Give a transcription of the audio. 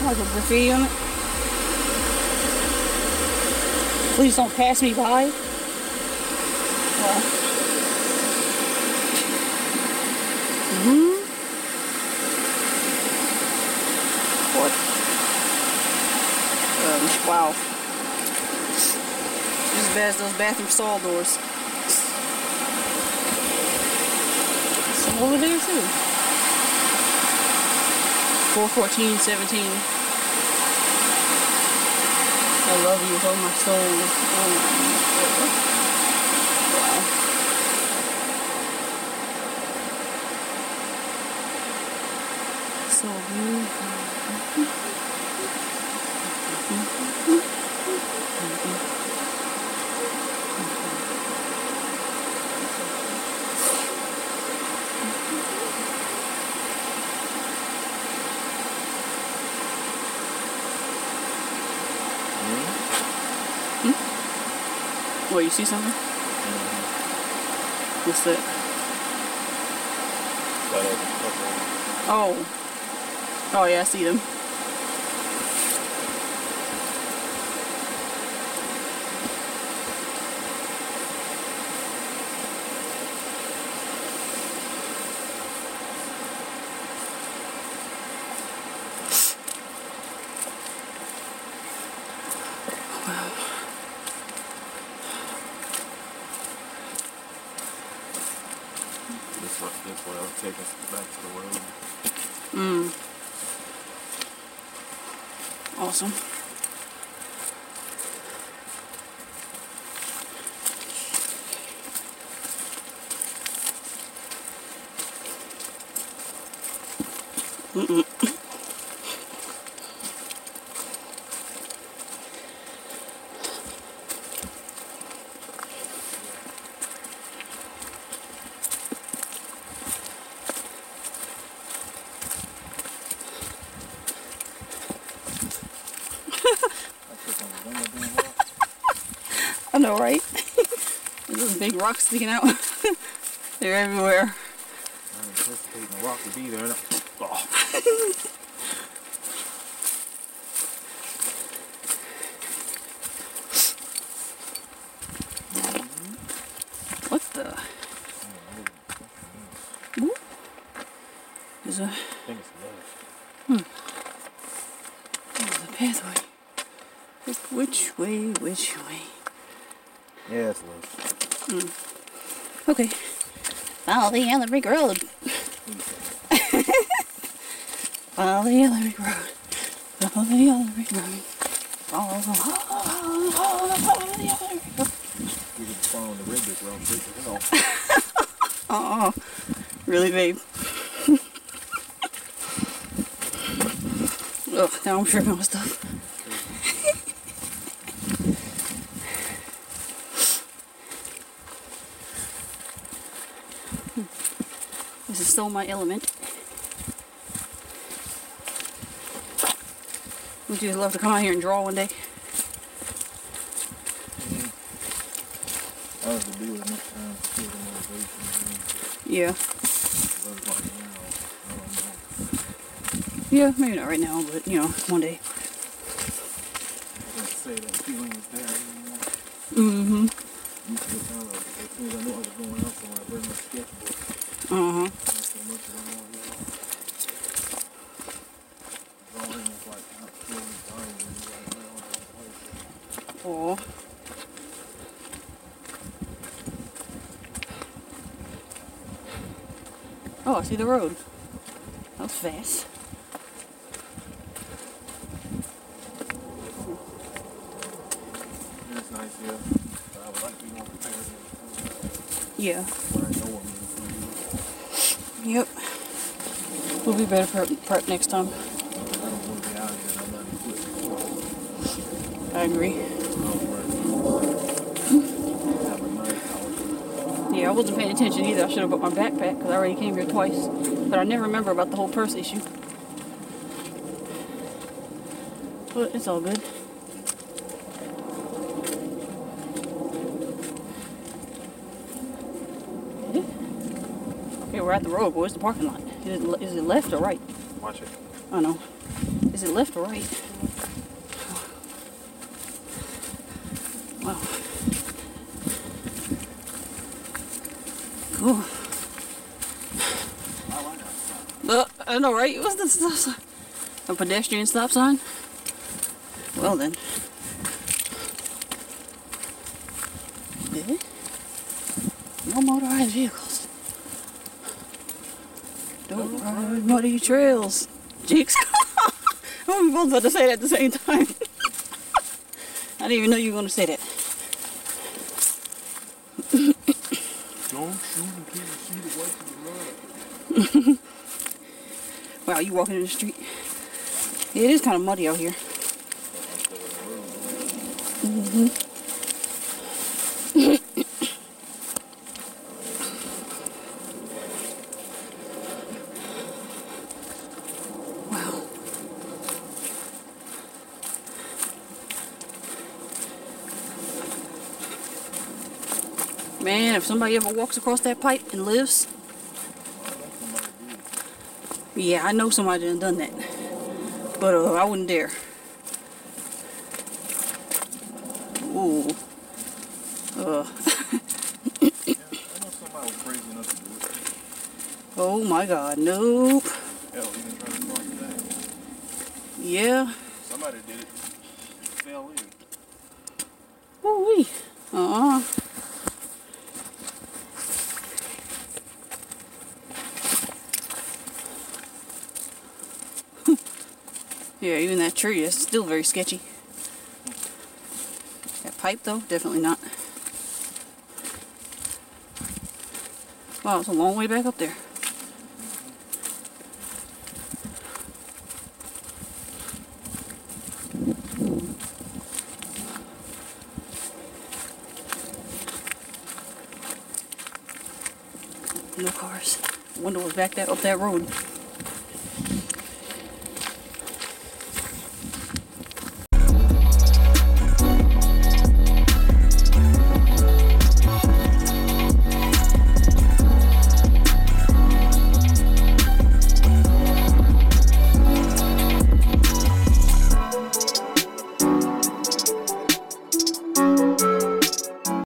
Like a graffiti on it. Please don't pass me by. What? Wow. Just as bad as those bathroom stall doors. Some over there too. 414-17. I love you with all my soul. Oh my God. So beautiful. What, you see something? What's that? Oh. Oh yeah, I see them. Wow. This way will take us back to the road. Awesome. I know, right? There's those big rocks sticking out. They're everywhere. I'm anticipating the rock to be there. Oh. What the? Ooh. There's a... I think it's left. There's a pathway. Which way, which way? Yeah, it's left. Okay. Follow the yellow brick road. Follow the yellow brick road. Follow the yellow brick road. Follow the yellow brick road. We can follow the red brick road straight to hell. Oh, really, babe? Ugh, now I'm tripping with stuff. This is still my element. Would you love to come out here and draw one day? I have to do it next time to feel the motivation. Yeah. Right now, Yeah, maybe not right now, but you know, one day. I didn't say that feeling was there anymore. Mm-hmm. Used to kind of, as soon as I knew I was going out somewhere, I bring my sketchbook. Uh-huh. Not so much of it anymore. Drawing is like absolutely dying when you're right now in that place. Oh. Oh, I see the road. That was fast. It's nice here, but I would like to be more prepared. Yeah. When I know I'm going to Yep. We'll be better prep next time. I don't want to be out here and I'm not equipped. I agree. Yeah, I wasn't paying attention either. I should have brought my backpack because I already came here twice. But I never remember about the whole purse issue. But it's all good. Okay, we're at the road. Where's the parking lot? Is it left or right? Watch it. I know. Is it left or right? Wow. Cool. I know, right? What's the stop sign? A pedestrian stop sign? Well then. Yeah. No motorized vehicles. Don't ride muddy trails. Jinx. Oh, we both about to say that at the same time. I didn't even know you were going to say that. Don't shoot until you see the whites of the road. Wow, you walking in the street. Yeah, it is kind of muddy out here. Wow. Man, if somebody ever walks across that pipe and lives, yeah, I know somebody done that, but I wouldn't dare. Ooh. Yeah, I know somebody was crazy enough to do it. Oh my God, nope. Hell, even trying to cross that. Yeah. Somebody did it. Fell in. Ooh wee. Yeah, even that tree is still very sketchy. That pipe though, definitely not. Wow, it's a long way back up there. No cars. I wonder what's back there up that road.